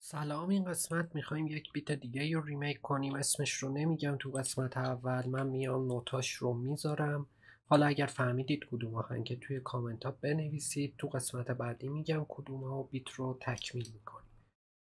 سلام، این قسمت میخوایم یک بیت دیگه رو ریمیک کنیم. اسمش رو نمیگم تو قسمت اول، من میام نوتاش رو میذارم. حالا اگر فهمیدید کدوم آهنگ توی کامنتا بنویسید، تو قسمت بعدی میگم کدوم ها و بیت رو تکمیل میکنیم.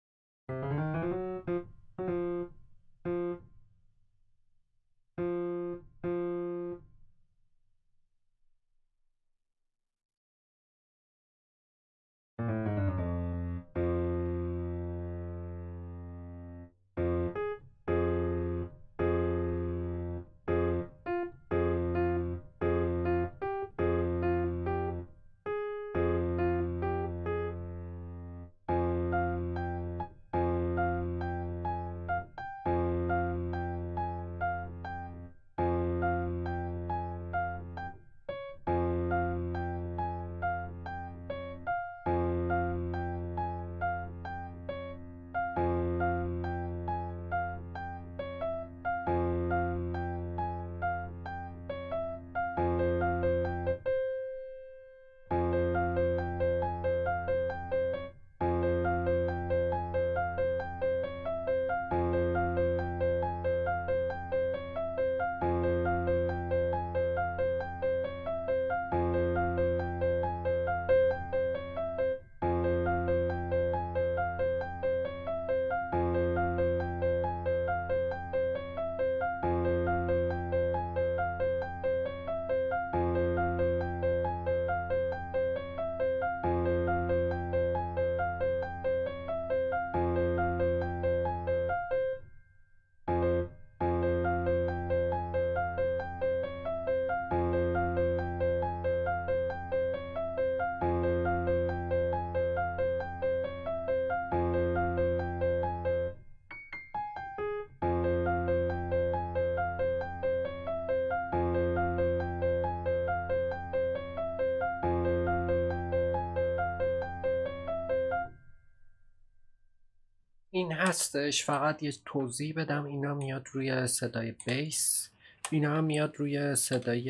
این هستش. فقط یه توضیح بدم، اینا میاد روی صدای بیس، اینا هم میاد روی صدای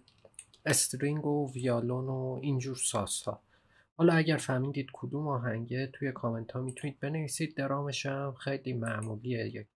استرینگ و ویالون و اینجور سازها. حالا اگر فهمیدید کدوم آهنگه توی کامنت ها میتونید بنویسید. درامش هم خیلی معمولیه، یک